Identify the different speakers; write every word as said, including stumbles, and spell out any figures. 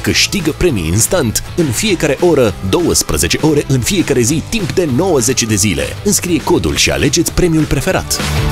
Speaker 1: câștigă premii instant în fiecare oră, douăsprezece ore în fiecare zi, timp de nouăzeci de zile. Înscrie codul și alegeți premiul preferat.